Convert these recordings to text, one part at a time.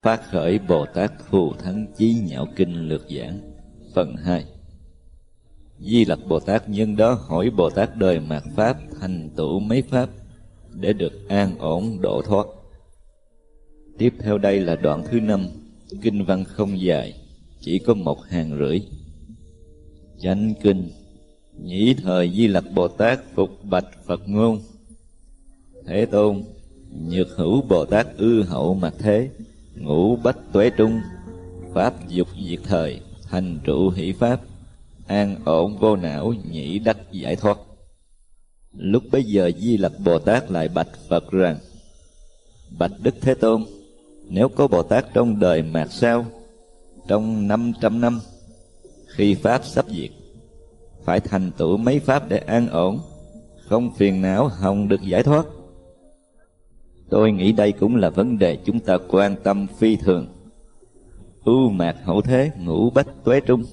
Phát khởi Bồ Tát Thù Thắng Chí Nhạo Kinh lược giảng phần 2. Di Lặc Bồ Tát nhân đó hỏi Bồ Tát đời mạt Pháp thành tựu mấy Pháp để được an ổn độ thoát. Tiếp theo đây là đoạn thứ 5. Kinh văn không dài, chỉ có 1 hàng rưỡi. Chánh kinh. Nhĩ thời Di Lặc Bồ Tát phục bạch Phật ngôn: Thế Tôn, nhược hữu Bồ Tát ư hậu mặt thế, ngũ bách tuế trung, pháp dục diệt thời, thành trụ hỷ pháp, an ổn vô não, nhĩ đắc giải thoát. Lúc bấy giờ Di Lặc Bồ Tát lại bạch Phật rằng: Bạch Đức Thế Tôn, nếu có Bồ Tát trong đời mạt sau, trong 500 năm, khi pháp sắp diệt, phải thành tựu mấy pháp để an ổn, không phiền não, hòng được giải thoát? Tôi nghĩ đây cũng là vấn đề chúng ta quan tâm phi thường. Ưu mạt hậu thế, ngũ bách tuế trung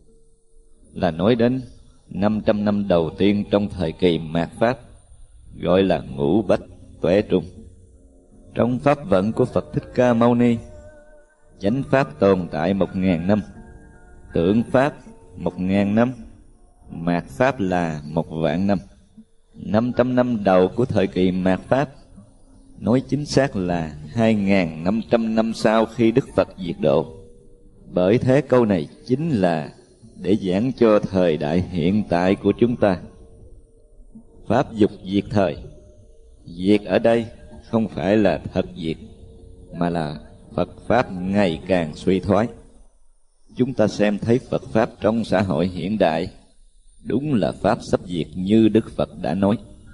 là nói đến 500 năm đầu tiên trong thời kỳ mạt Pháp, gọi là ngũ bách tuế trung. Trong pháp vận của Phật Thích Ca Mâu Ni, chánh pháp tồn tại 1000 năm, tượng pháp 1000 năm, mạt Pháp là 1.000.000 năm. 500 năm đầu của thời kỳ mạt Pháp, nói chính xác là 2.500 năm sau khi Đức Phật diệt độ. Bởi thế câu này chính là để giảng cho thời đại hiện tại của chúng ta. Pháp dục diệt thời. Diệt ở đây không phải là thật diệt, mà là Phật Pháp ngày càng suy thoái. Chúng ta xem thấy Phật Pháp trong xã hội hiện đại, đúng là Pháp sắp diệt như Đức Phật đã nói.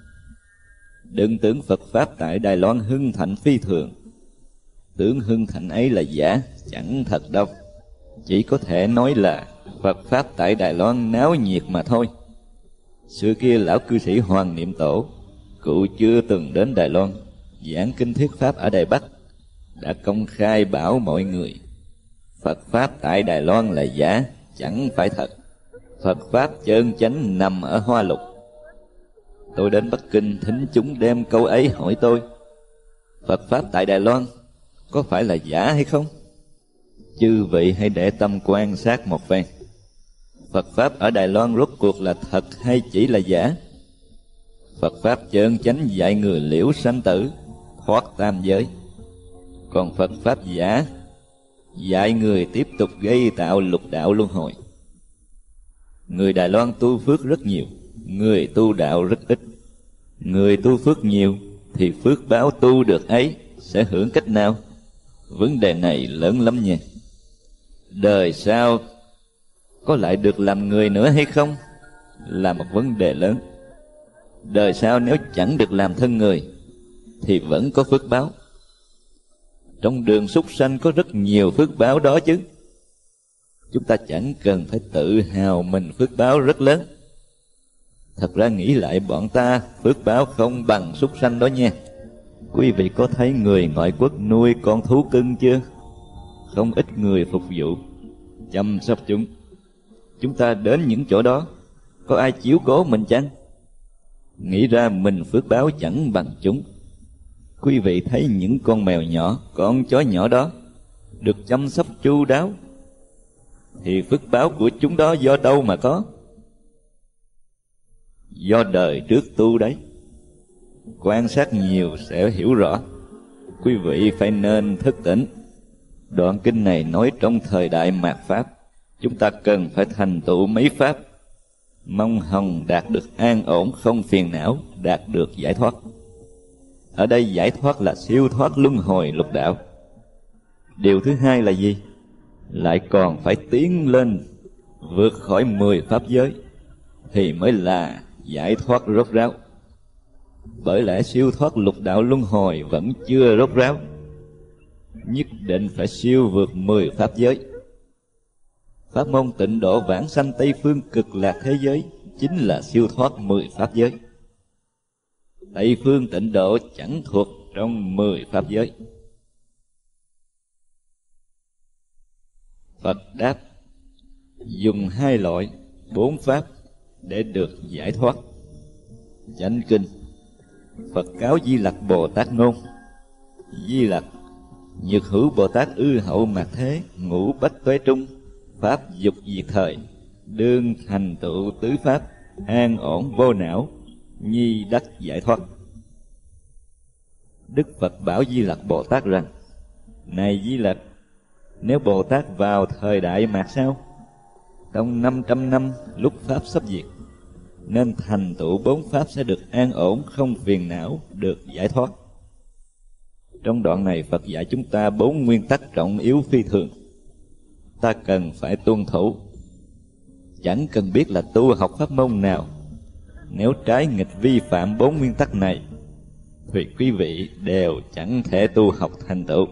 Đừng tưởng Phật Pháp tại Đài Loan hưng thịnh phi thường. Tưởng hưng thịnh ấy là giả, chẳng thật đâu. Chỉ có thể nói là Phật Pháp tại Đài Loan náo nhiệt mà thôi. Xưa kia lão cư sĩ Hoàng Niệm Tổ, cụ chưa từng đến Đài Loan, giảng kinh thuyết Pháp ở Đài Bắc, đã công khai bảo mọi người: Phật Pháp tại Đài Loan là giả, chẳng phải thật. Phật Pháp chân chánh nằm ở Hoa Lục. Tôi đến Bắc Kinh, thính chúng đem câu ấy hỏi tôi: Phật Pháp tại Đài Loan có phải là giả hay không? Chư vị hãy để tâm quan sát một phen. Phật Pháp ở Đài Loan rốt cuộc là thật hay chỉ là giả? Phật Pháp chân chánh dạy người liễu sanh tử, thoát tam giới. Còn Phật Pháp giả dạy người tiếp tục gây tạo lục đạo luân hồi. Người Đài Loan tu phước rất nhiều, người tu đạo rất ít. Người tu phước nhiều thì phước báo tu được ấy sẽ hưởng cách nào? Vấn đề này lớn lắm nha. Đời sau có lại được làm người nữa hay không là một vấn đề lớn. Đời sau nếu chẳng được làm thân người thì vẫn có phước báo. Trong đường súc sanh có rất nhiều phước báo đó chứ. Chúng ta chẳng cần phải tự hào mình phước báo rất lớn. Thật ra nghĩ lại bọn ta phước báo không bằng súc sanh đó nha. Quý vị có thấy người ngoại quốc nuôi con thú cưng chưa? Không ít người phục vụ, chăm sóc chúng. Chúng ta đến những chỗ đó, có ai chiếu cố mình chăng? Nghĩ ra mình phước báo chẳng bằng chúng. Quý vị thấy những con mèo nhỏ, con chó nhỏ đó được chăm sóc chu đáo, thì phước báo của chúng đó do đâu mà có? Do đời trước tu đấy. Quan sát nhiều sẽ hiểu rõ. Quý vị phải nên thức tỉnh. Đoạn kinh này nói trong thời đại mạt Pháp, chúng ta cần phải thành tựu mấy Pháp, mong hồng đạt được an ổn không phiền não, đạt được giải thoát. Ở đây giải thoát là siêu thoát luân hồi lục đạo. Điều thứ hai là gì? Lại còn phải tiến lên, vượt khỏi 10 pháp giới thì mới là giải thoát rốt ráo. Bởi lẽ siêu thoát lục đạo luân hồi vẫn chưa rốt ráo, nhất định phải siêu vượt 10 pháp giới. Pháp môn tịnh độ vãng sanh Tây phương cực lạc thế giới chính là siêu thoát 10 pháp giới. Tây phương tịnh độ chẳng thuộc trong 10 pháp giới. Phật đáp: dùng 2 loại 4 pháp để được giải thoát. Chánh kinh. Phật cáo Di Lặc Bồ Tát ngôn: Di Lặc, Nhược Hữu Bồ Tát ư hậu mạt thế, ngũ bách tuế trung, pháp dục diệt thời, đương thành tựu tứ pháp, an ổn vô não, nhi đắc giải thoát. Đức Phật bảo Di Lặc Bồ Tát rằng: Này Di Lặc, nếu Bồ Tát vào thời đại mạt sau, trong 500 năm lúc pháp sắp diệt, nên thành tựu bốn pháp sẽ được an ổn, không phiền não, được giải thoát. Trong đoạn này Phật dạy chúng ta 4 nguyên tắc trọng yếu phi thường, ta cần phải tuân thủ. Chẳng cần biết là tu học pháp môn nào, nếu trái nghịch vi phạm 4 nguyên tắc này thì quý vị đều chẳng thể tu học thành tựu.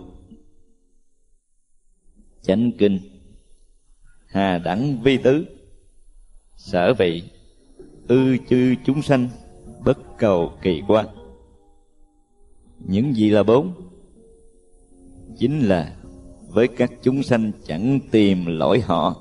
Chánh kinh: Hà đẳng vi tứ, sở vị, ư chư chúng sanh, bất cầu kỳ quan. Những gì là 4? Chính là với các chúng sanh chẳng tìm lỗi họ.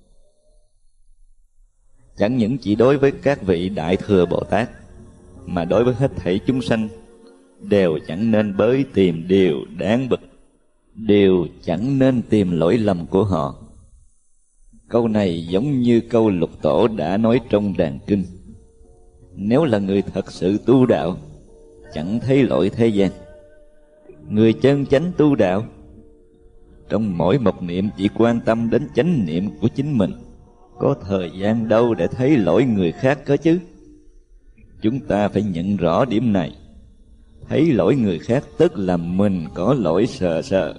Chẳng những chỉ đối với các vị Đại Thừa Bồ Tát, mà đối với hết thảy chúng sanh đều chẳng nên bới tìm điều đáng bực, đều chẳng nên tìm lỗi lầm của họ. Câu này giống như câu Lục Tổ đã nói trong Đàn Kinh: Nếu là người thật sự tu đạo, chẳng thấy lỗi thế gian. Người chân chánh tu đạo, trong mỗi một niệm chỉ quan tâm đến chánh niệm của chính mình, có thời gian đâu để thấy lỗi người khác cơ chứ. Chúng ta phải nhận rõ điểm này. Thấy lỗi người khác tức là mình có lỗi sờ sờ.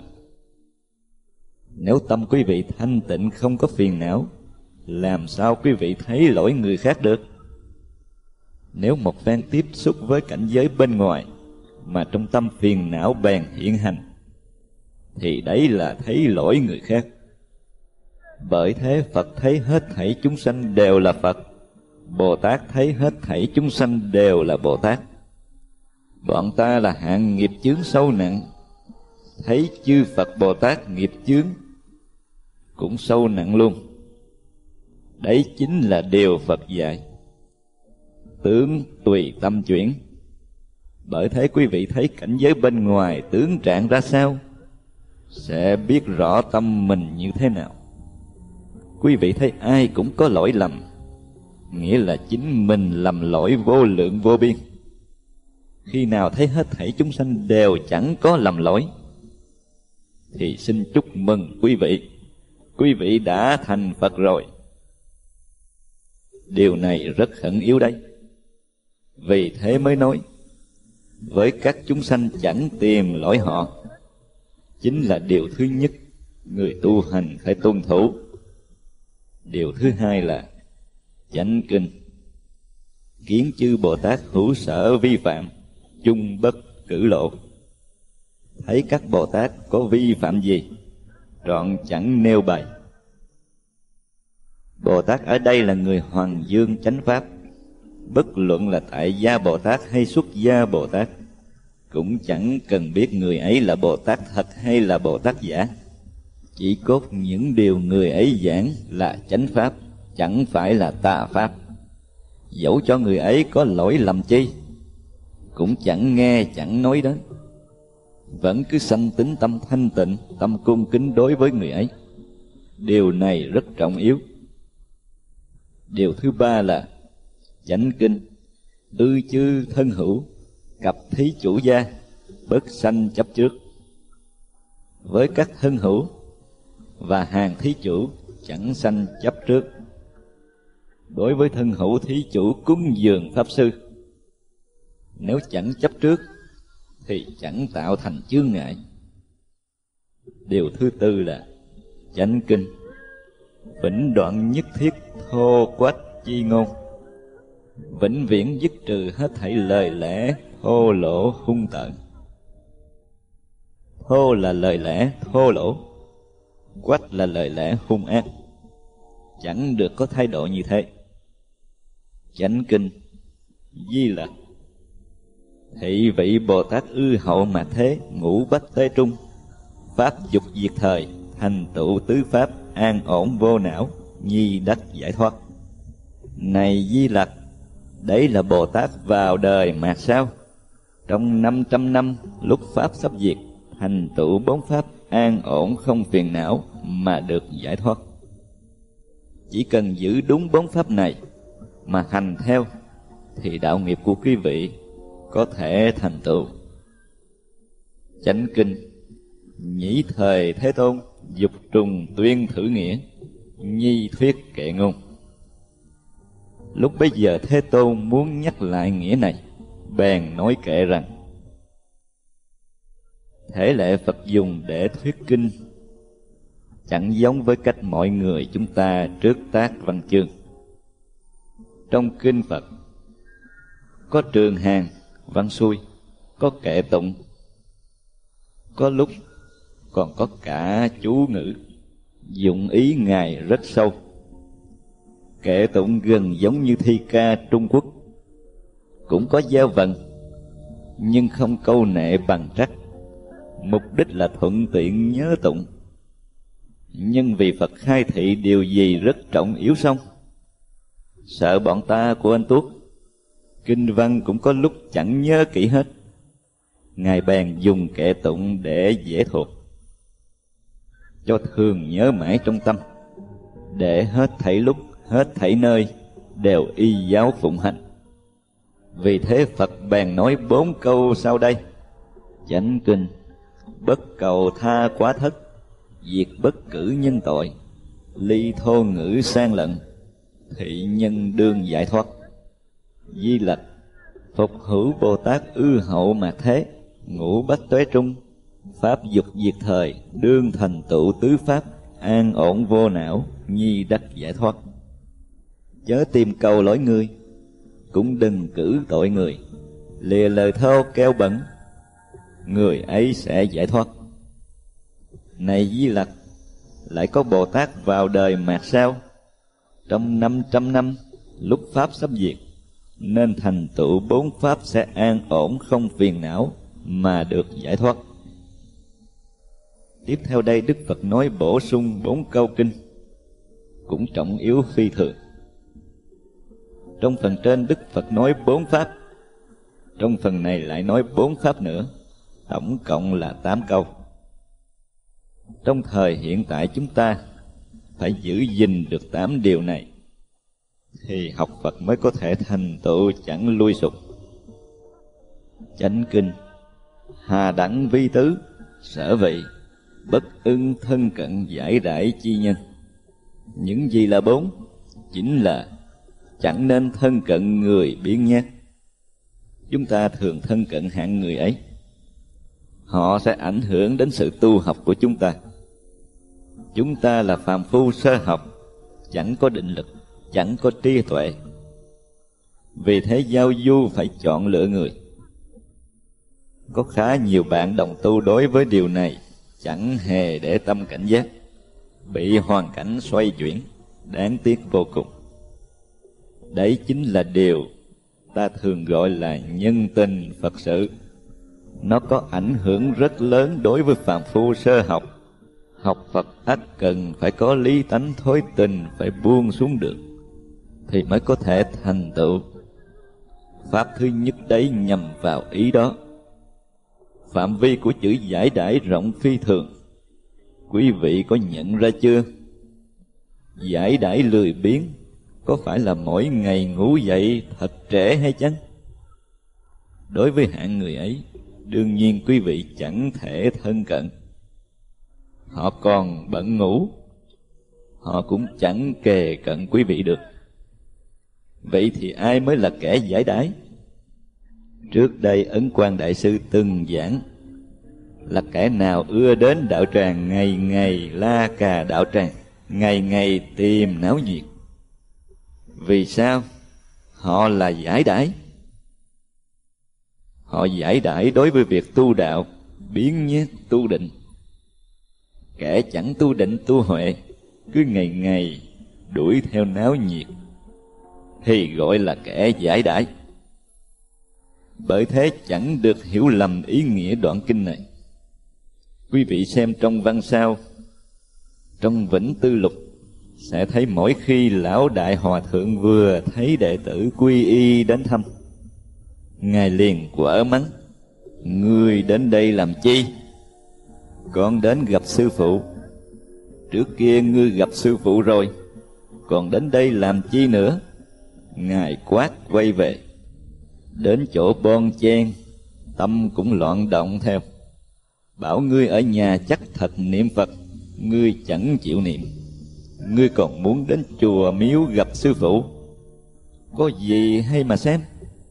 Nếu tâm quý vị thanh tịnh không có phiền não, làm sao quý vị thấy lỗi người khác được? Nếu một phen tiếp xúc với cảnh giới bên ngoài mà trong tâm phiền não bèn hiện hành, thì đấy là thấy lỗi người khác. Bởi thế Phật thấy hết thảy chúng sanh đều là Phật, Bồ Tát thấy hết thảy chúng sanh đều là Bồ Tát. Bọn ta là hạng nghiệp chướng sâu nặng, thấy chư Phật Bồ Tát nghiệp chướng cũng sâu nặng luôn. Đấy chính là điều Phật dạy: tướng tùy tâm chuyển. Bởi thế quý vị thấy cảnh giới bên ngoài tướng trạng ra sao, sẽ biết rõ tâm mình như thế nào. Quý vị thấy ai cũng có lỗi lầm, nghĩa là chính mình lầm lỗi vô lượng vô biên. Khi nào thấy hết thảy chúng sanh đều chẳng có lầm lỗi, thì xin chúc mừng quý vị đã thành Phật rồi. Điều này rất khẩn yếu đấy. Vì thế mới nói, với các chúng sanh chẳng tìm lỗi họ, chính là điều thứ nhất người tu hành phải tuân thủ. Điều thứ hai là chánh kinh: Kiến chư Bồ Tát hữu sở vi phạm, chung bất cử lộ. Thấy các Bồ Tát có vi phạm gì, trọn chẳng nêu bày. Bồ Tát ở đây là người Hoàng Dương chánh pháp, bất luận là tại gia Bồ Tát hay xuất gia Bồ Tát, cũng chẳng cần biết người ấy là Bồ Tát thật hay là Bồ Tát giả. Chỉ cốt những điều người ấy giảng là chánh pháp, chẳng phải là tà pháp. Dẫu cho người ấy có lỗi lầm chi, cũng chẳng nghe chẳng nói đến, vẫn cứ sanh tính tâm thanh tịnh, tâm cung kính đối với người ấy. Điều này rất trọng yếu. Điều thứ ba là chánh kinh: Ư chư thân hữu, cặp thí chủ gia, bất sanh chấp trước. Với các thân hữu và hàng thí chủ chẳng sanh chấp trước. Đối với thân hữu thí chủ cúng dường pháp sư, nếu chẳng chấp trước thì chẳng tạo thành chướng ngại. Điều thứ tư là chánh kinh: Vĩnh đoạn nhất thiết thô quách chi ngôn, vĩnh viễn dứt trừ hết thảy lời lẽ thô lỗ hung tợn. Thô là lời lẽ thô lỗ, quách là lời lẽ hung ác. Chẳng được có thái độ như thế. Chánh kinh: Di Lặc, thị vị Bồ Tát ư hậu mạt thế, ngũ bách tế trung, pháp dục diệt thời, thành tựu tứ pháp, an ổn vô não, nhi đắc giải thoát. Này Di Lặc, đấy là Bồ Tát vào đời mạt sao, trong 500 năm lúc pháp sắp diệt, thành tựu bốn pháp an ổn không phiền não mà được giải thoát. Chỉ cần giữ đúng bốn pháp này mà hành theo thì đạo nghiệp của quý vị có thể thành tựu. Chánh kinh: nhĩ thời Thế Tôn dục trùng tuyên thử nghĩa, nhi thuyết kệ ngôn. Lúc bấy giờ Thế Tôn muốn nhắc lại nghĩa này, bèn nói kệ rằng: thể lệ Phật dùng để thuyết kinh chẳng giống với cách mọi người chúng ta trước tác văn chương. Trong kinh Phật có trường hàng, văn xuôi, có kệ tụng, có lúc còn có cả chú ngữ, dụng ý Ngài rất sâu. Kệ tụng gần giống như thi ca Trung Quốc, cũng có giao vần, nhưng không câu nệ bằng trắc, mục đích là thuận tiện nhớ tụng. Nhưng vì Phật khai thị điều gì rất trọng yếu xong, sợ bọn ta của anh Tuốt, kinh văn cũng có lúc chẳng nhớ kỹ hết, Ngài bèn dùng kệ tụng để dễ thuộc, cho thường nhớ mãi trong tâm, để hết thảy lúc, hết thảy nơi đều y giáo phụng hành. Vì thế Phật bèn nói 4 câu sau đây: chánh kinh: bất cầu tha quá thất, diệt bất cử nhân tội, ly thô ngữ sang lận, thị nhân đương giải thoát. Di Lặc: phục hữu Bồ Tát ư hậu mạt thế, ngũ bách tuế trung, pháp dục diệt thời, đương thành tựu tứ pháp, an ổn vô não, nhi đắc giải thoát. Chớ tìm cầu lỗi người, cũng đừng cử tội người, lìa lời thô keo bẩn, người ấy sẽ giải thoát. Này Di Lặc, lại có Bồ Tát vào đời mạt sao, trong 500 năm lúc pháp sắp diệt, nên thành tựu 4 pháp sẽ an ổn không phiền não mà được giải thoát. Tiếp theo đây Đức Phật nói bổ sung 4 câu kinh, cũng trọng yếu phi thường. Trong phần trên Đức Phật nói 4 pháp, trong phần này lại nói 4 pháp nữa, tổng cộng là 8 câu. Trong thời hiện tại chúng ta phải giữ gìn được 8 điều này, thì học Phật mới có thể thành tựu chẳng lui sụp. Chánh kinh: hà đẳng vi tứ, sở vị, bất ưng thân cận giải đãi chi nhân. Những gì là 4? Chính là chẳng nên thân cận người biếng nhác. Chúng ta thường thân cận hạng người ấy, họ sẽ ảnh hưởng đến sự tu học của chúng ta. Chúng ta là phàm phu sơ học, chẳng có định lực, chẳng có trí tuệ. Vì thế giao du phải chọn lựa người. Có khá nhiều bạn đồng tu đối với điều này chẳng hề để tâm cảnh giác, bị hoàn cảnh xoay chuyển, đáng tiếc vô cùng. Đấy chính là điều ta thường gọi là nhân tình Phật sự. Nó có ảnh hưởng rất lớn đối với phàm phu sơ học. Học Phật ắt cần phải có lý tánh thối tình, phải buông xuống được, thì mới có thể thành tựu. Pháp thứ nhất đấy nhằm vào ý đó. Phạm vi của chữ giải đãi rộng phi thường. Quý vị có nhận ra chưa? Giải đãi lười biếng có phải là mỗi ngày ngủ dậy thật trễ hay chăng? Đối với hạng người ấy, đương nhiên quý vị chẳng thể thân cận. Họ còn bận ngủ, họ cũng chẳng kề cận quý vị được. Vậy thì ai mới là kẻ giải đãi? Trước đây Ấn Quang Đại Sư từng giảng là kẻ nào ưa đến đạo tràng ngày ngày la cà đạo tràng, ngày ngày tìm náo nhiệt. Vì sao? Họ là giải đãi. Họ giải đãi đối với việc tu đạo, biếng nhác tu định. Kẻ chẳng tu định tu huệ, cứ ngày ngày đuổi theo náo nhiệt, thì gọi là kẻ giải đãi. Bởi thế chẳng được hiểu lầm ý nghĩa đoạn kinh này. Quý vị xem trong văn sau, trong Vĩnh Tư Lục, sẽ thấy mỗi khi lão đại hòa thượng vừa thấy đệ tử quy y đến thăm, Ngài liền quở mắng: ngươi đến đây làm chi? con đến gặp sư phụ. Trước kia ngươi gặp sư phụ rồi, còn đến đây làm chi nữa? Ngài quát quay về. Đến chỗ bon chen, tâm cũng loạn động theo. Bảo ngươi ở nhà chắc thật niệm Phật, ngươi chẳng chịu niệm. Ngươi còn muốn đến chùa miếu gặp sư phụ, có gì hay mà xem.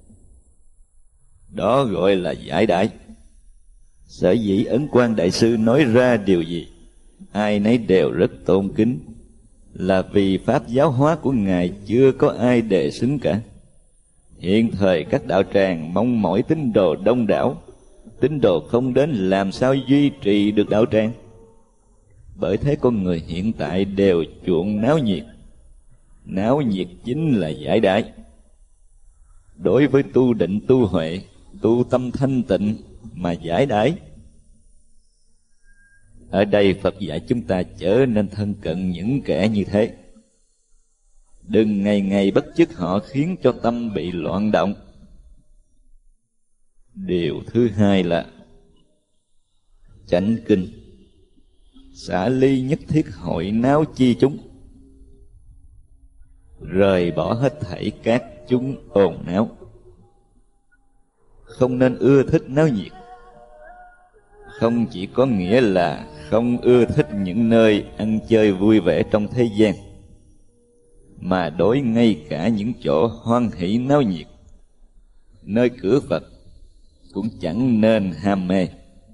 Đó gọi là giải đãi. Sở dĩ Ấn Quang Đại Sư nói ra điều gì ai nấy đều rất tôn kính, là vì pháp giáo hóa của Ngài chưa có ai đề xứng cả. Hiện thời các đạo tràng mong mỏi tín đồ đông đảo, tín đồ không đến làm sao duy trì được đạo tràng. Bởi thế con người hiện tại đều chuộng náo nhiệt. Náo nhiệt chính là giải đãi. Đối với tu định tu huệ, tu tâm thanh tịnh mà giải đãi, ở đây Phật dạy chúng ta trở nên thân cận những kẻ như thế. Đừng ngày ngày bất chước họ khiến cho tâm bị loạn động. Điều thứ hai là chánh kinh. Xả ly nhất thiết hội náo chi chúng, rời bỏ hết thảy các chúng ồn náo. Không nên ưa thích náo nhiệt. Không chỉ có nghĩa là không ưa thích những nơi ăn chơi vui vẻ trong thế gian, mà đối ngay cả những chỗ hoan hỷ náo nhiệt, nơi cửa Phật, cũng chẳng nên ham mê.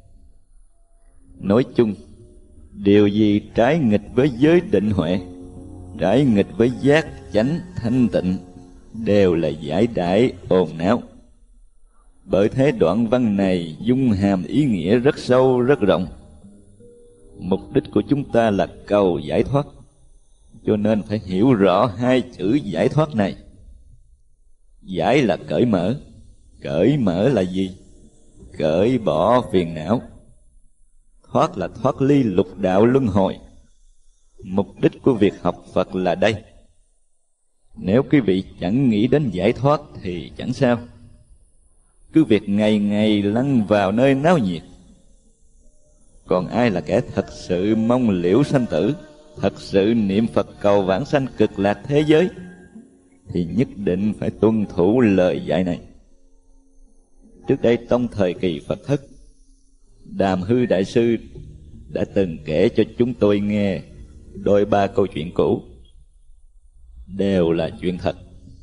Nói chung, điều gì trái nghịch với giới định huệ, trái nghịch với giác chánh thanh tịnh, đều là giải đãi ồn náo. Bởi thế đoạn văn này dung hàm ý nghĩa rất sâu rất rộng. Mục đích của chúng ta là cầu giải thoát, cho nên phải hiểu rõ hai chữ giải thoát này. Giải là cởi mở. Cởi mở là gì? Cởi bỏ phiền não. Thoát là thoát ly lục đạo luân hồi. Mục đích của việc học Phật là đây. Nếu quý vị chẳng nghĩ đến giải thoát thì chẳng sao. Cứ việc ngày ngày lăn vào nơi náo nhiệt. Còn ai là kẻ thật sự mong liễu sanh tử, thật sự niệm Phật cầu vãng sanh cực lạc thế giới, thì nhất định phải tuân thủ lời dạy này. Trước đây trong thời kỳ Phật thất, Đàm Hư Đại Sư đã từng kể cho chúng tôi nghe đôi ba câu chuyện cũ, đều là chuyện thật.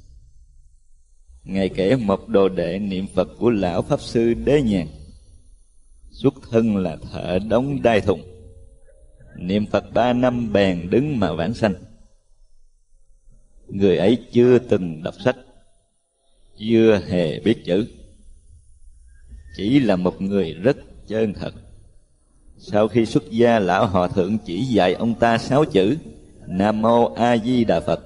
Ngài kể một đồ đệ niệm Phật của lão Pháp Sư Đế Nhàn, xuất thân là thợ đóng đai thùng, niệm Phật 3 năm bèn đứng mà vãng sanh. Người ấy chưa từng đọc sách, chưa hề biết chữ, chỉ là một người rất chân thật. Sau khi xuất gia, lão hòa thượng chỉ dạy ông ta 6 chữ Nam Mô A Di Đà Phật,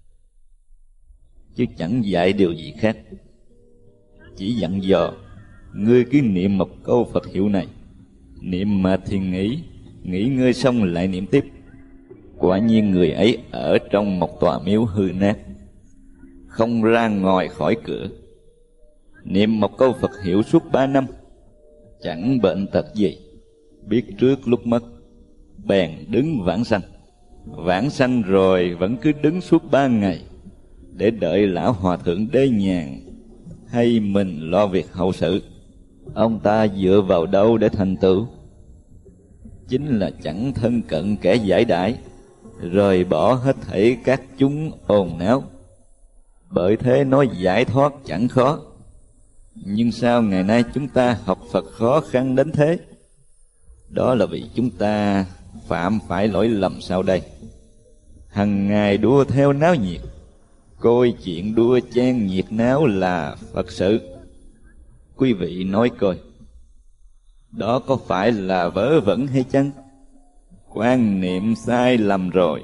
chứ chẳng dạy điều gì khác. Chỉ dặn dò ngươi cứ niệm một câu Phật hiệu này, niệm mà thì nghỉ ngơi xong lại niệm tiếp. Quả nhiên người ấy ở trong một tòa miếu hư nát, không ra ngoài khỏi cửa, niệm một câu Phật hiệu suốt 3 năm, chẳng bệnh tật gì, biết trước lúc mất, bèn đứng vãng sanh. Vãng sanh rồi vẫn cứ đứng suốt 3 ngày, để đợi lão hòa thượng Đế Nhàn hay mình lo việc hậu sự. Ông ta dựa vào đâu để thành tựu? Chính là chẳng thân cận kẻ giải đãi, rời bỏ hết thảy các chúng ồn náo. Bởi thế nói giải thoát chẳng khó. Nhưng sao ngày nay chúng ta học Phật khó khăn đến thế? Đó là vì chúng ta phạm phải lỗi lầm sau đây. Hằng ngày đua theo náo nhiệt, coi chuyện đua chen nhiệt náo là Phật sự. Quý vị nói coi, đó có phải là vớ vẩn hay chăng? Quan niệm sai lầm rồi.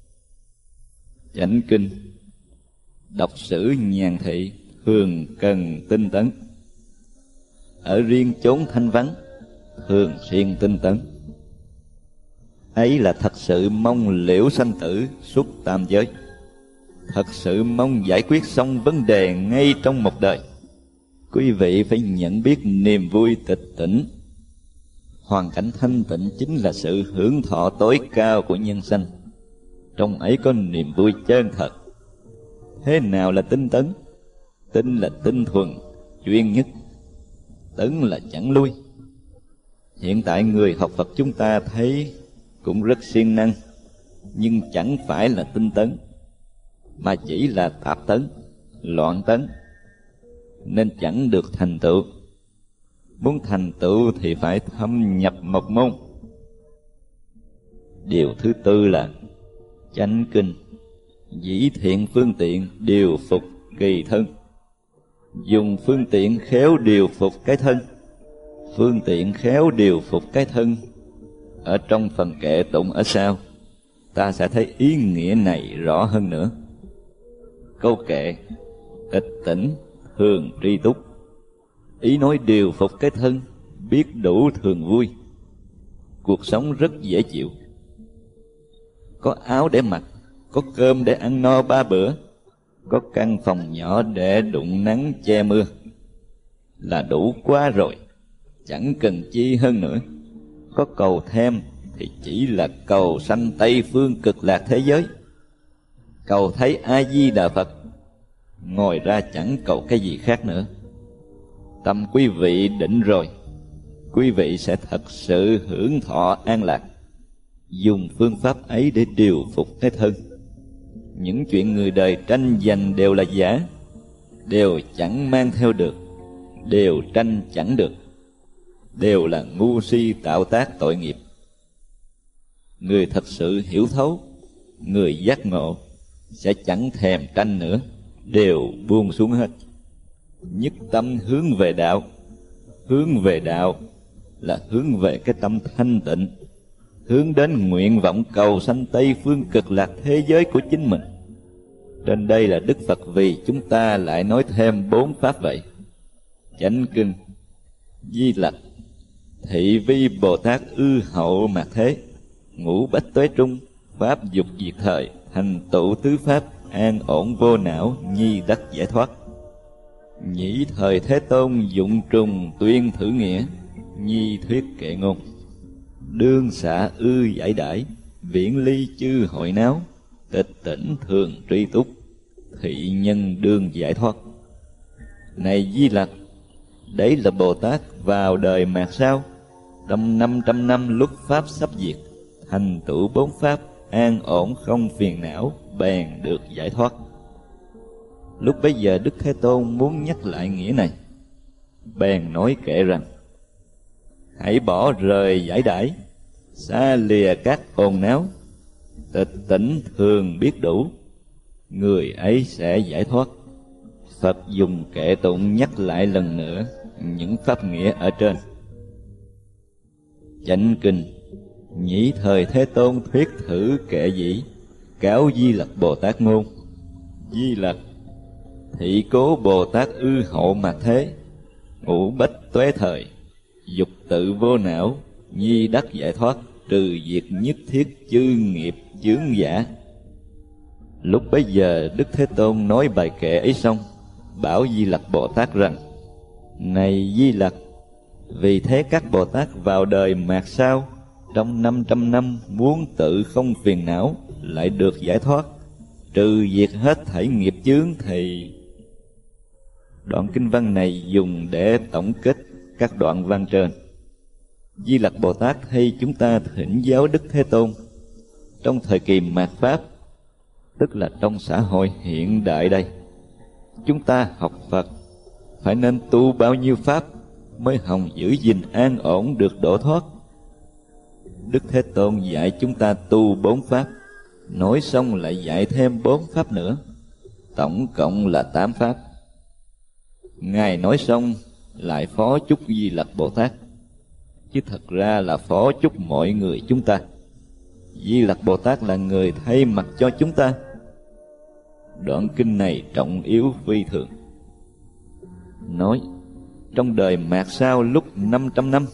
Chánh kinh, đọc sử nhàn thị thường cần tinh tấn. Ở riêng chốn thanh vắng thường xuyên tinh tấn. Ấy là thật sự mong liễu sanh tử suốt tam giới, thật sự mong giải quyết xong vấn đề ngay trong một đời. Quý vị phải nhận biết niềm vui tịch tỉnh, Hoàn cảnh thanh tịnh chính là sự hưởng thọ tối cao của nhân sanh. Trong ấy có niềm vui chân thật. Thế nào là tinh tấn? Tinh là tinh thuần, chuyên nhất. Tấn là chẳng lui. Hiện tại người học Phật chúng ta thấy cũng rất siêng năng, nhưng chẳng phải là tinh tấn, mà chỉ là tạp tấn, loạn tấn, nên chẳng được thành tựu. Muốn thành tựu thì phải thâm nhập một môn. Điều thứ tư là chánh kinh. Dĩ thiện phương tiện điều phục kỳ thân. Dùng phương tiện khéo điều phục cái thân. Phương tiện khéo điều phục cái thân, ở trong phần kệ tụng ở sau, ta sẽ thấy ý nghĩa này rõ hơn nữa. Câu kệ: tịch tỉnh thường tri túc. Ý nói điều phục cái thân, biết đủ thường vui. Cuộc sống rất dễ chịu. Có áo để mặc, có cơm để ăn no 3 bữa, có căn phòng nhỏ để đụng nắng che mưa, là đủ quá rồi, chẳng cần chi hơn nữa. Có cầu thêm thì chỉ là cầu sanh Tây phương cực lạc thế giới, cầu thấy A Di Đà Phật, ngoài ra chẳng cầu cái gì khác nữa. Tâm quý vị định rồi, quý vị sẽ thật sự hưởng thọ an lạc. Dùng phương pháp ấy để điều phục cái thân. Những chuyện người đời tranh giành đều là giả, đều chẳng mang theo được, đều tranh chẳng được, đều là ngu si tạo tác tội nghiệp. Người thật sự hiểu thấu, người giác ngộ sẽ chẳng thèm tranh nữa, đều buông xuống hết. Nhất tâm hướng về đạo. Hướng về đạo là hướng về cái tâm thanh tịnh, hướng đến nguyện vọng cầu sanh Tây phương cực lạc thế giới của chính mình. Trên đây là Đức Phật vì chúng ta lại nói thêm 4 pháp vậy: chánh kinh, di lặc, thị vi Bồ Tát ư hậu mạt thế, ngũ bách tuế trung, pháp dục diệt thời, thành tựu tứ pháp, an ổn vô não, nhi đắc giải thoát. Nhĩ thời Thế Tôn dụng trùng tuyên thử nghĩa, nhi thuyết kệ ngôn. Đương xạ ư giải đãi, viễn ly chư hội náo, tịch tỉnh thường tri túc, thị nhân đương giải thoát. Này Di Lặc, đấy là Bồ Tát vào đời mạt sau, trong 500 năm lúc pháp sắp diệt, thành tựu 4 pháp, an ổn không phiền não, bèn được giải thoát. Lúc bấy giờ Đức Thế Tôn muốn nhắc lại nghĩa này, bèn nói kệ rằng: hãy bỏ rời giải đãi, xa lìa các ồn náo, tịch tỉnh thường biết đủ, người ấy sẽ giải thoát. Phật dùng kệ tụng nhắc lại lần nữa những pháp nghĩa ở trên. Chánh kinh, nhĩ thời Thế Tôn thuyết thử kệ dĩ, cáo Di Lặc Bồ Tát ngôn. Di Lặc, thị cố Bồ Tát ư hậu mạt thế, ngũ bách tuế thời, dục tự vô não, nhi đắc giải thoát, trừ diệt nhất thiết chư nghiệp chướng giả. Lúc bấy giờ Đức Thế Tôn nói bài kệ ấy xong, bảo Di Lặc Bồ Tát rằng: này Di Lặc, vì thế các Bồ Tát vào đời mạt sau, trong 500 năm muốn tự không phiền não, lại được giải thoát, trừ diệt hết thảy nghiệp chướng thì... Đoạn kinh văn này dùng để tổng kết các đoạn văn trên. Di Lặc Bồ Tát hay chúng ta thỉnh giáo Đức Thế Tôn trong thời kỳ mạt Pháp, tức là trong xã hội hiện đại đây. Chúng ta học Phật phải nên tu bao nhiêu pháp mới hòng giữ gìn an ổn được độ thoát. Đức Thế Tôn dạy chúng ta tu 4 pháp, nói xong lại dạy thêm 4 pháp nữa, tổng cộng là 8 pháp. Ngài nói xong lại phó chúc Di Lặc Bồ Tát, chứ thật ra là phó chúc mọi người chúng ta. Di Lặc Bồ Tát là người thay mặt cho chúng ta. Đoạn kinh này trọng yếu phi thường. Nói trong đời mạt sau lúc 500 năm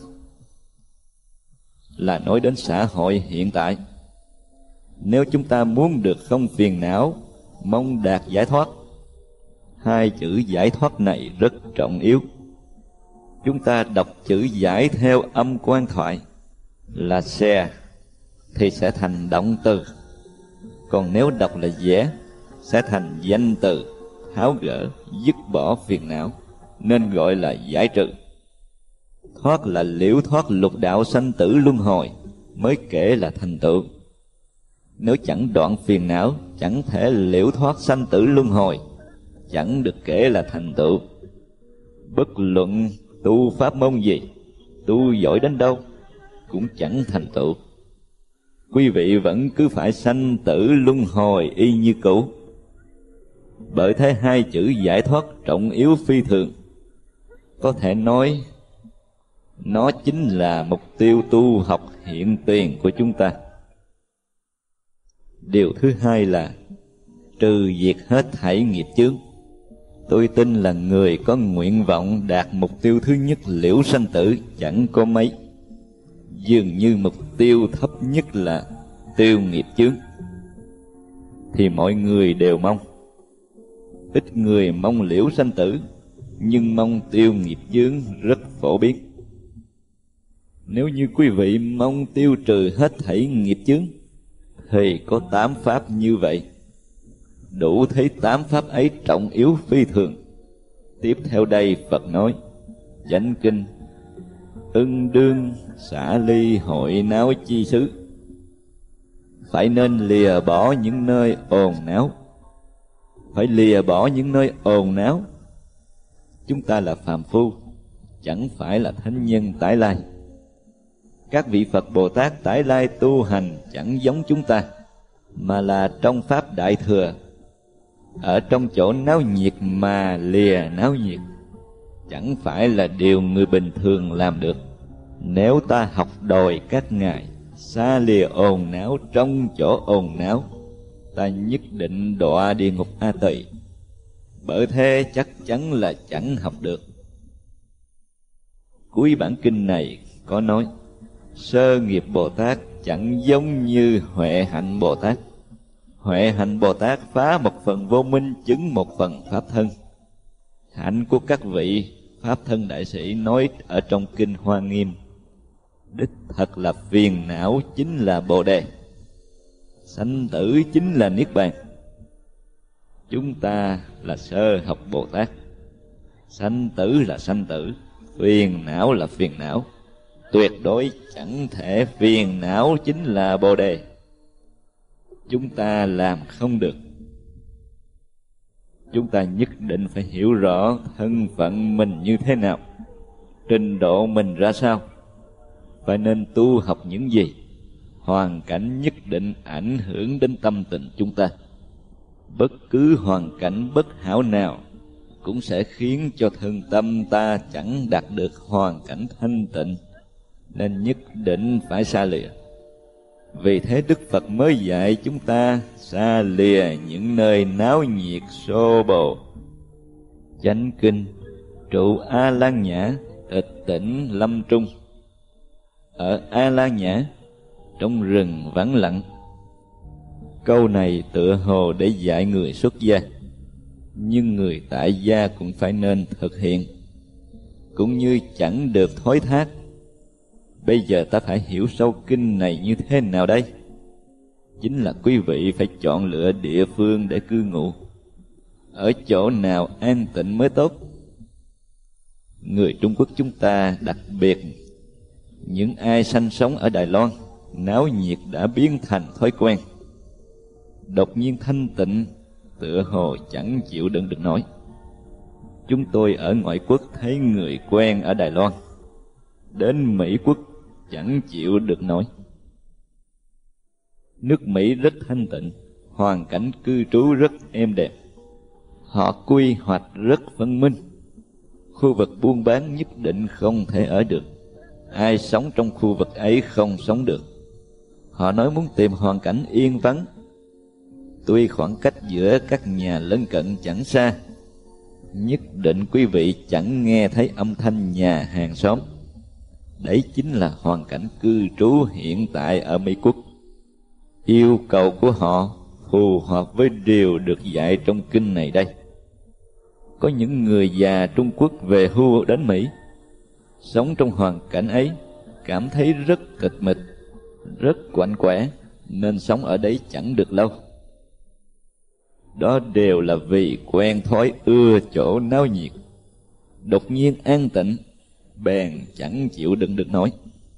là nói đến xã hội hiện tại. Nếu chúng ta muốn được không phiền não, mong đạt giải thoát, 2 chữ giải thoát này rất trọng yếu. Chúng ta đọc chữ giải theo âm quan thoại là xe thì sẽ thành động từ, còn nếu đọc là vẽ sẽ thành danh từ, tháo gỡ, dứt bỏ phiền não, nên gọi là giải trừ. Thoát là liễu thoát lục đạo sanh tử luân hồi mới kể là thành tựu. Nếu chẳng đoạn phiền não, chẳng thể liễu thoát sanh tử luân hồi, chẳng được kể là thành tựu. Bất luận tu pháp môn gì, tu giỏi đến đâu, cũng chẳng thành tựu. Quý vị vẫn cứ phải sanh tử luân hồi y như cũ. Bởi thế hai chữ giải thoát trọng yếu phi thường. Có thể nói nó chính là mục tiêu tu học hiện tiền của chúng ta. Điều thứ hai là trừ diệt hết thảy nghiệp chướng. Tôi tin là người có nguyện vọng đạt mục tiêu thứ nhất liễu sanh tử chẳng có mấy. Dường như mục tiêu thấp nhất là tiêu nghiệp chướng thì mọi người đều mong. Ít người mong liễu sanh tử, nhưng mong tiêu nghiệp chướng rất phổ biến. Nếu như quý vị mong tiêu trừ hết thảy nghiệp chướng thì có 8 pháp như vậy. Đủ thấy 8 pháp ấy trọng yếu phi thường. Tiếp theo đây Phật nói: Chánh kinh, ưng đương xả ly hội náo chi xứ. Phải nên lìa bỏ những nơi ồn náo. Phải lìa bỏ những nơi ồn náo. Chúng ta là phàm phu, chẳng phải là thánh nhân tái lai. Các vị Phật Bồ Tát tái lai tu hành chẳng giống chúng ta, mà là trong Pháp Đại Thừa, ở trong chỗ náo nhiệt mà lìa náo nhiệt, chẳng phải là điều người bình thường làm được. Nếu ta học đòi các ngài xa lìa ồn náo trong chỗ ồn náo, ta nhất định đọa địa ngục A Tỳ. Bởi thế chắc chắn là chẳng học được. Cuối bản kinh này có nói: Sơ nghiệp Bồ Tát chẳng giống như Huệ Hạnh Bồ Tát. Huệ Hạnh Bồ Tát phá một phần vô minh, chứng một phần pháp thân. Hạnh của các vị pháp thân đại sĩ nói ở trong kinh Hoa Nghiêm, đích thật là phiền não chính là Bồ Đề, sanh tử chính là Niết Bàn. Chúng ta là sơ học Bồ Tát, sanh tử là sanh tử, phiền não là phiền não. Tuyệt đối chẳng thể phiền não chính là Bồ Đề. Chúng ta làm không được. Chúng ta nhất định phải hiểu rõ thân phận mình như thế nào, trình độ mình ra sao, phải nên tu học những gì. Hoàn cảnh nhất định ảnh hưởng đến tâm tình chúng ta. Bất cứ hoàn cảnh bất hảo nào cũng sẽ khiến cho thân tâm ta chẳng đạt được hoàn cảnh thanh tịnh, nên nhất định phải xa lìa. Vì thế Đức Phật mới dạy chúng ta xa lìa những nơi náo nhiệt xô bồ. Chánh kinh, trụ A Lan Nhã, tịch tỉnh lâm trung. Ở A Lan Nhã, trong rừng vắng lặng. Câu này tựa hồ để dạy người xuất gia, nhưng người tại gia cũng phải nên thực hiện, cũng như chẳng được thối thác. Bây giờ ta phải hiểu sâu kinh này như thế nào đây? Chính là quý vị phải chọn lựa địa phương để cư ngụ. Ở chỗ nào an tịnh mới tốt. Người Trung Quốc chúng ta đặc biệt, những ai sanh sống ở Đài Loan, náo nhiệt đã biến thành thói quen. Đột nhiên thanh tịnh, tựa hồ chẳng chịu đựng được nổi. Chúng tôi ở ngoại quốc thấy người quen ở Đài Loan, đến Mỹ Quốc chẳng chịu được nổi. Nước Mỹ rất thanh tịnh, hoàn cảnh cư trú rất êm đẹp. Họ quy hoạch rất phân minh. Khu vực buôn bán nhất định không thể ở được. Ai sống trong khu vực ấy không sống được. Họ nói muốn tìm hoàn cảnh yên vắng. Tuy khoảng cách giữa các nhà lân cận chẳng xa, nhất định quý vị chẳng nghe thấy âm thanh nhà hàng xóm. Đấy chính là hoàn cảnh cư trú hiện tại ở Mỹ Quốc. Yêu cầu của họ phù hợp với điều được dạy trong kinh này đây. Có những người già Trung Quốc về hưu đến Mỹ, sống trong hoàn cảnh ấy cảm thấy rất tịch mịch, rất quạnh quẽ, nên sống ở đấy chẳng được lâu. Đó đều là vì quen thói ưa chỗ náo nhiệt, đột nhiên an tịnh, bèn chẳng chịu đựng được nổi.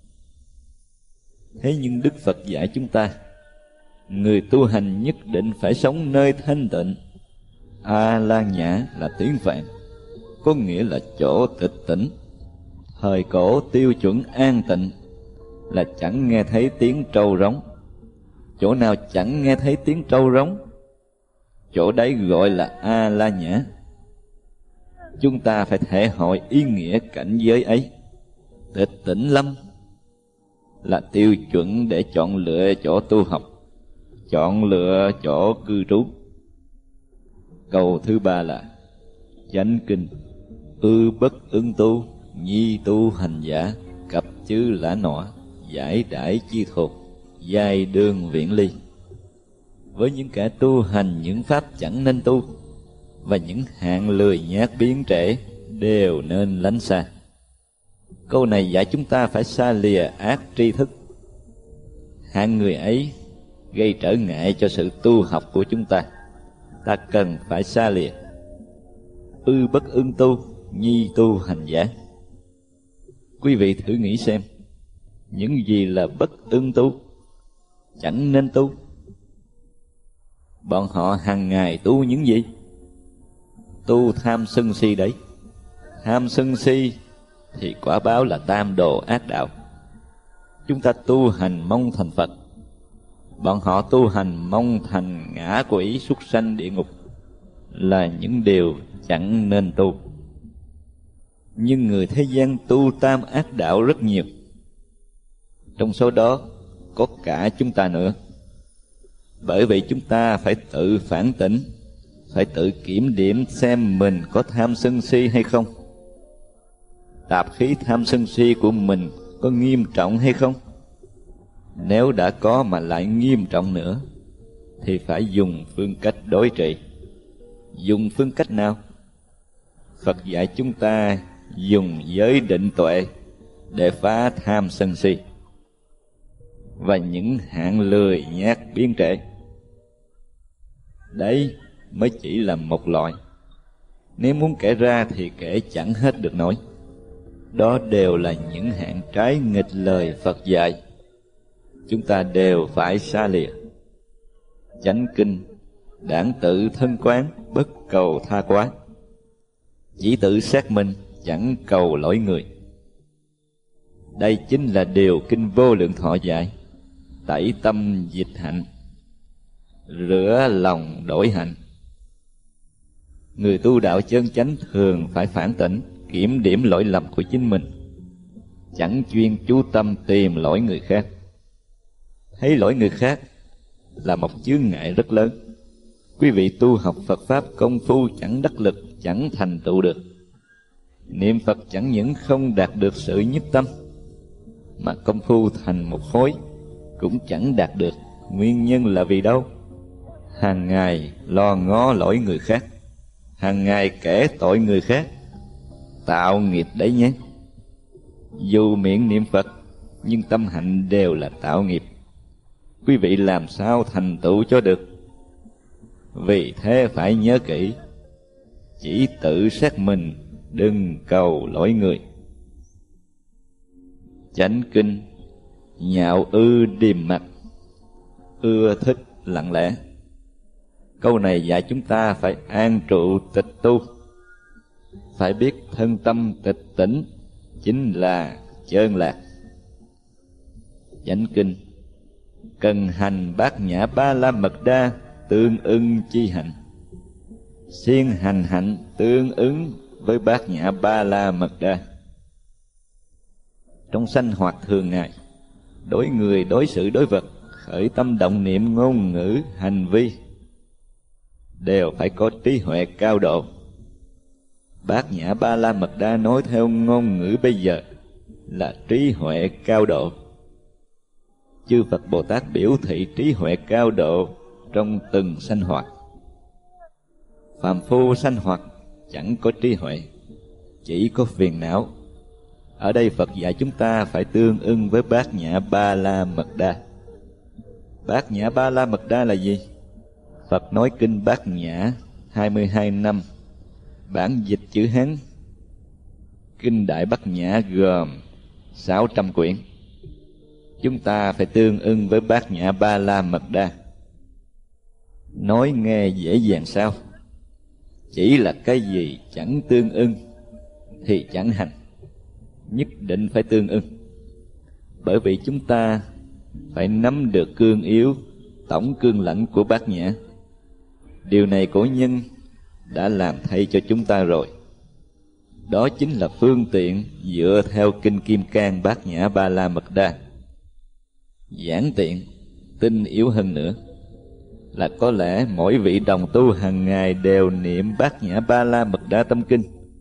Thế nhưng Đức Phật dạy chúng ta, người tu hành nhất định phải sống nơi thanh tịnh. A-la nhã là tiếng Phạn, có nghĩa là chỗ tịch tĩnh. Thời cổ tiêu chuẩn an tịnh là chẳng nghe thấy tiếng trâu rống. Chỗ nào chẳng nghe thấy tiếng trâu rống, chỗ đấy gọi là A-la nhã. Chúng ta phải thể hội ý nghĩa cảnh giới ấy. Tịch tĩnh lâm là tiêu chuẩn để chọn lựa chỗ tu học, chọn lựa chỗ cư trú. Câu thứ ba là chánh kinh, ư bất ưng tu, nhi tu hành giả, cập chư lã nọ, giải đãi chi thuộc, giai đương viễn ly. Với những kẻ tu hành những pháp chẳng nên tu, và những hạng lười nhác biến trễ, đều nên lánh xa. Câu này dạy chúng ta phải xa lìa ác tri thức. Hạng người ấy gây trở ngại cho sự tu học của chúng ta, ta cần phải xa lìa. Ư bất ưng tu, nhi tu hành giả. Quý vị thử nghĩ xem, những gì là bất ưng tu, chẳng nên tu? Bọn họ hàng ngày tu những gì? Tu tham sân si đấy. Tham sân si thì quả báo là tam đồ ác đạo. Chúng ta tu hành mong thành Phật, bọn họ tu hành mong thành ngã quỷ súc sanh địa ngục, là những điều chẳng nên tu. Nhưng người thế gian tu tam ác đạo rất nhiều, trong số đó có cả chúng ta nữa. Bởi vậy chúng ta phải tự phản tỉnh, phải tự kiểm điểm xem mình có tham sân si hay không. Tạp khí tham sân si của mình có nghiêm trọng hay không? Nếu đã có mà lại nghiêm trọng nữa, thì phải dùng phương cách đối trị. Dùng phương cách nào? Phật dạy chúng ta dùng giới định tuệ để phá tham sân si và những hạng lười nhác biến trễ. Đấy mới chỉ là một loại, nếu muốn kể ra thì kể chẳng hết được nổi. Đó đều là những hạng trái nghịch lời Phật dạy, chúng ta đều phải xa lìa. Chánh kinh, đảng tự thân quán, bất cầu tha quán. Chỉ tự xét mình, chẳng cầu lỗi người. Đây chính là điều kinh Vô Lượng Thọ dạy. Tẩy tâm dịch hạnh, rửa lòng đổi hạnh. Người tu đạo chân chánh thường phải phản tỉnh, kiểm điểm lỗi lầm của chính mình, chẳng chuyên chú tâm tìm lỗi người khác. Thấy lỗi người khác là một chướng ngại rất lớn. Quý vị tu học Phật Pháp công phu chẳng đắc lực, chẳng thành tựu được. Niệm Phật chẳng những không đạt được sự nhất tâm, mà công phu thành một khối cũng chẳng đạt được. Nguyên nhân là vì đâu? Hàng ngày lo ngó lỗi người khác, hàng ngày kể tội người khác, tạo nghiệp đấy nhé. Dù miệng niệm Phật, nhưng tâm hạnh đều là tạo nghiệp. Quý vị làm sao thành tựu cho được? Vì thế phải nhớ kỹ, chỉ tự xét mình, đừng cầu lỗi người. Chánh kinh, nhạo ư điềm mặt, ưa thích lặng lẽ. Câu này dạy chúng ta phải an trụ tịch tu, phải biết thân tâm tịch tỉnh chính là chơn lạc. Chánh kinh, cần hành bát nhã ba la mật đa, tương ưng chi hạnh. Siêng hành hạnh tương ứng với bát nhã ba la mật đa. Trong sinh hoạt thường ngày, đối người, đối sự, đối vật, khởi tâm động niệm, ngôn ngữ, hành vi đều phải có trí huệ cao độ. Bát nhã ba la mật đa nói theo ngôn ngữ bây giờ là trí huệ cao độ. Chư Phật Bồ Tát biểu thị trí huệ cao độ trong từng sanh hoạt. Phàm phu sanh hoạt chẳng có trí huệ, chỉ có phiền não. Ở đây Phật dạy chúng ta phải tương ưng với Bát Nhã Ba La Mật Đa. Bát Nhã Ba La Mật Đa là gì? Phật nói kinh Bát Nhã 22 năm, bản dịch chữ Hán. Kinh Đại Bát Nhã gồm 600 quyển. Chúng ta phải tương ưng với Bát Nhã Ba La Mật Đa. Nói nghe dễ dàng sao? Chỉ là cái gì chẳng tương ưng thì chẳng hành. Nhất định phải tương ưng. Bởi vì chúng ta phải nắm được cương yếu, tổng cương lãnh của Bát Nhã. Điều này cổ nhân đã làm thay cho chúng ta rồi. Đó chính là phương tiện dựa theo kinh Kim Cang Bát Nhã Ba La Mật Đa. Giản tiện, tinh yếu hơn nữa là có lẽ mỗi vị đồng tu hàng ngày đều niệm Bát Nhã Ba La Mật Đa tâm kinh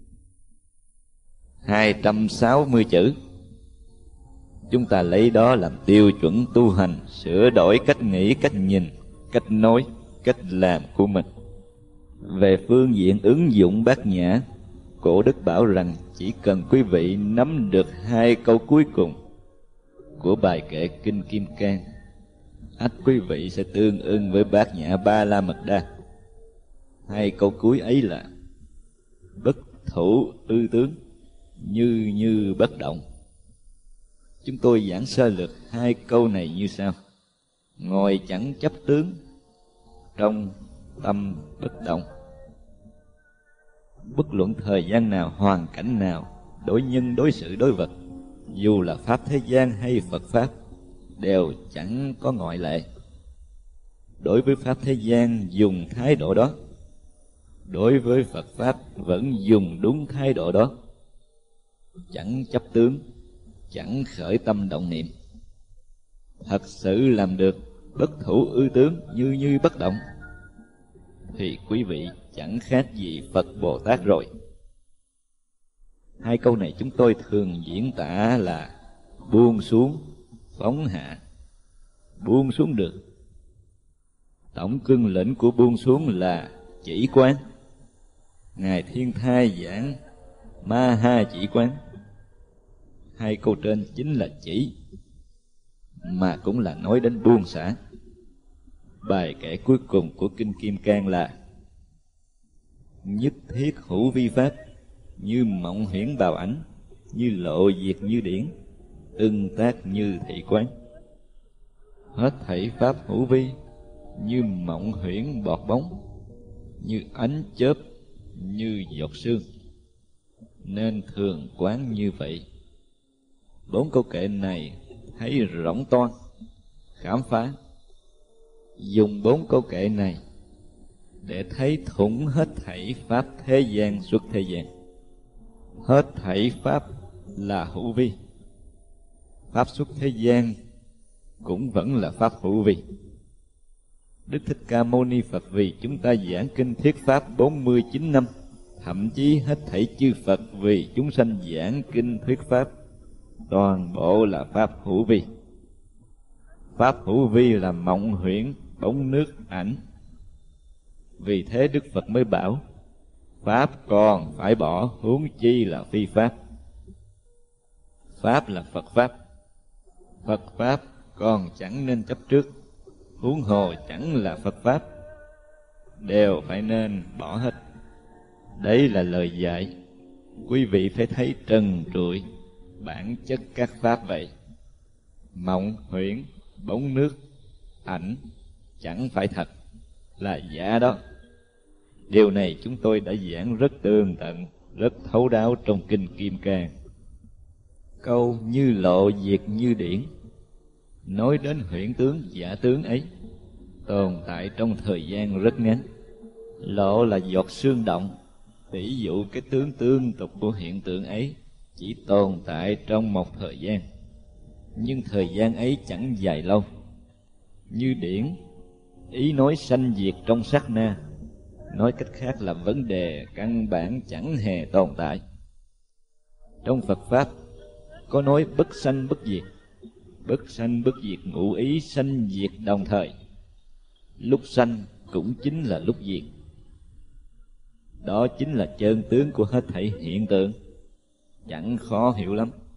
260 chữ. Chúng ta lấy đó làm tiêu chuẩn tu hành, sửa đổi cách nghĩ, cách nhìn, cách nói, cách làm của mình. Về phương diện ứng dụng Bát Nhã, Cổ Đức bảo rằng chỉ cần quý vị nắm được 2 câu cuối cùng của bài kệ kinh Kim Cang, ắt quý vị sẽ tương ưng với Bát Nhã Ba La Mật Đa. 2 câu cuối ấy là bất thủ ư tướng, như như bất động. Chúng tôi giảng sơ lược 2 câu này như sau: ngồi chẳng chấp tướng, trong tâm bất động. Bất luận thời gian nào, hoàn cảnh nào, đối nhân, đối sự, đối vật, dù là Pháp thế gian hay Phật Pháp, đều chẳng có ngoại lệ. Đối với Pháp thế gian dùng thái độ đó, đối với Phật Pháp vẫn dùng đúng thái độ đó. Chẳng chấp tướng, chẳng khởi tâm động niệm. Thật sự làm được bất thủ ư tướng, như như bất động, thì quý vị chẳng khác gì Phật Bồ Tát rồi. 2 câu này chúng tôi thường diễn tả là buông xuống, phóng hạ. Buông xuống được. Tổng cương lĩnh của buông xuống là chỉ quán. Ngài Thiên Thai giảng Ma Ha chỉ quán. 2 câu trên chính là chỉ, mà cũng là nói đến buông xả. Bài kệ cuối cùng của kinh Kim Cang là nhất thiết hữu vi pháp, như mộng huyễn bào ảnh, như lộ diệt như điển, ưng tác như thị quán. Hết thảy pháp hữu vi, như mộng huyễn bọt bóng, như ánh chớp, như giọt sương, nên thường quán như vậy. 4 câu kệ này thấy rỗng toan, khám phá. Dùng 4 câu kệ này để thấy thủng hết thảy pháp thế gian xuất thế gian. Hết thảy pháp là hữu vi, pháp xuất thế gian cũng vẫn là pháp hữu vi. Đức Thích Ca Mâu Ni Phật vì chúng ta giảng kinh thuyết pháp 49 năm, thậm chí hết thảy chư Phật vì chúng sanh giảng kinh thuyết pháp, toàn bộ là pháp hữu vi. Pháp hữu vi là mộng huyễn, bóng nước, ảnh. Vì thế Đức Phật mới bảo pháp còn phải bỏ, huống chi là phi pháp. Pháp là Phật Pháp, Phật Pháp còn chẳng nên chấp trước, huống hồ chẳng là Phật Pháp, đều phải nên bỏ hết. Đấy là lời dạy. Quý vị phải thấy trần trụi bản chất các pháp vậy. Mộng huyễn, bóng nước, ảnh chẳng phải thật, là giả đó. Điều này chúng tôi đã giảng rất tường tận, rất thấu đáo trong kinh Kim Cang. Câu như lộ diệt như điển nói đến huyễn tướng, giả tướng ấy tồn tại trong thời gian rất ngắn. Lộ là giọt sương động, tỷ dụ cái tướng tương tục của hiện tượng ấy chỉ tồn tại trong một thời gian, nhưng thời gian ấy chẳng dài lâu. Như điển, ý nói sanh diệt trong sát na, nói cách khác là vấn đề căn bản chẳng hề tồn tại. Trong Phật Pháp có nói bất sanh bất diệt. Bất sanh bất diệt ngụ ý sanh diệt đồng thời, lúc sanh cũng chính là lúc diệt. Đó chính là chân tướng của hết thảy hiện tượng, chẳng khó hiểu lắm.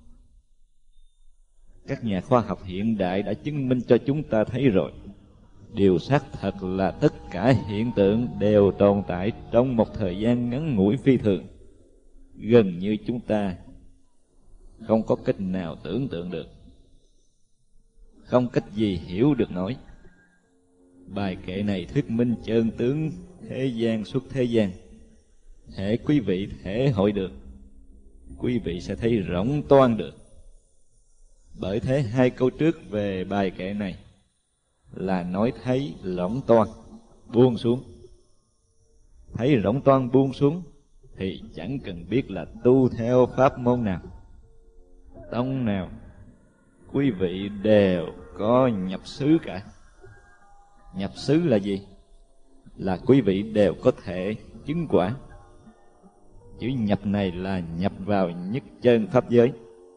Các nhà khoa học hiện đại đã chứng minh cho chúng ta thấy rồi. Điều xác thật là tất cả hiện tượng đều tồn tại trong một thời gian ngắn ngủi phi thường, gần như chúng ta không có cách nào tưởng tượng được, không cách gì hiểu được nổi. Bài kệ này thuyết minh chân tướng thế gian suốt thế gian. Hễ quý vị thể hội được, quý vị sẽ thấy rộng toan được. Bởi thế hai câu trước về bài kệ này là nói thấy rộng toan buông xuống. Thấy rộng toan buông xuống thì chẳng cần biết là tu theo pháp môn nào, tông nào, quý vị đều có nhập xứ cả. Nhập xứ là gì? Là quý vị đều có thể chứng quả. Chữ nhập này là nhập vào nhất chân pháp giới,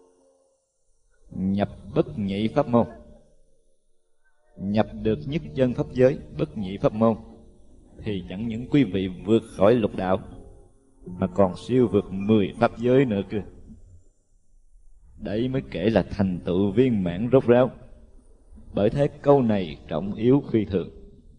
nhập bất nhị pháp môn. Nhập được nhất chân pháp giới, bất nhị pháp môn, thì chẳng những quý vị vượt khỏi lục đạo, mà còn siêu vượt 10 pháp giới nữa cơ. Đấy mới kể là thành tựu viên mãn rốt ráo. Bởi thế câu này trọng yếu phi thường.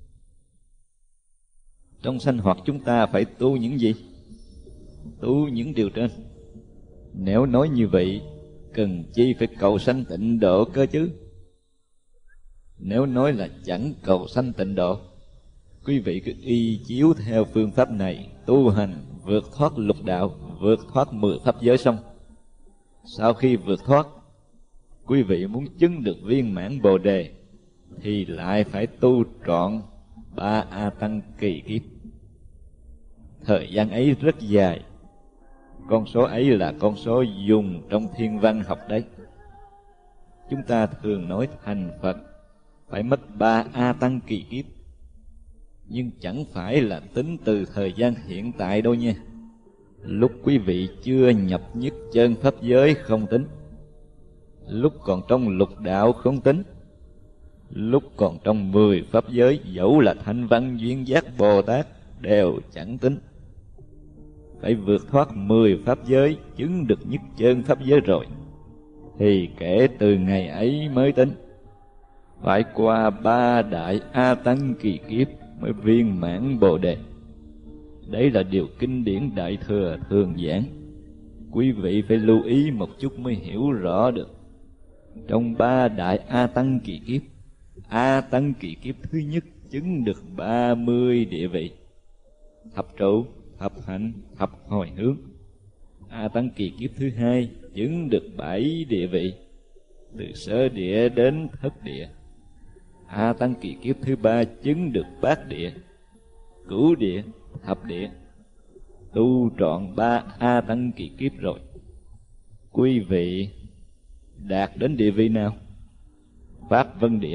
Trong sanh hoạt chúng ta phải tu những gì? Tu những điều trên. Nếu nói như vậy, cần chi phải cầu sanh tịnh độ cơ chứ? Nếu nói là chẳng cầu sanh tịnh độ, quý vị cứ y chiếu theo phương pháp này tu hành, vượt thoát lục đạo, vượt thoát 10 pháp giới xong. Sau khi vượt thoát, quý vị muốn chứng được viên mãn Bồ Đề thì lại phải tu trọn 3 A Tăng kỳ kiếp. Thời gian ấy rất dài. Con số ấy là con số dùng trong thiên văn học đấy. Chúng ta thường nói thành Phật phải mất 3 A Tăng kỳ kiếp, nhưng chẳng phải là tính từ thời gian hiện tại đâu nha. Lúc quý vị chưa nhập nhất chân pháp giới không tính, lúc còn trong lục đạo không tính, lúc còn trong 10 pháp giới dẫu là thanh văn duyên giác Bồ Tát đều chẳng tính. Phải vượt thoát 10 pháp giới, chứng được nhất chân pháp giới rồi, thì kể từ ngày ấy mới tính. Phải qua 3 đại A Tăng kỳ kiếp mới viên mãn Bồ Đề. Đấy là điều kinh điển Đại Thừa thường giảng. Quý vị phải lưu ý một chút mới hiểu rõ được. Trong 3 đại A Tăng kỳ kiếp, A Tăng kỳ kiếp thứ nhất chứng được 30 địa vị: thập trụ, thập hạnh, thập hồi hướng. A Tăng kỳ kiếp thứ hai chứng được 7 địa vị, từ sơ địa đến thất địa. A Tăng kỳ kiếp thứ ba chứng được bát địa, cửu địa, thập địa. Tu trọn 3 A Tăng kỳ kiếp rồi, quý vị đạt đến địa vị nào? Pháp Vân địa.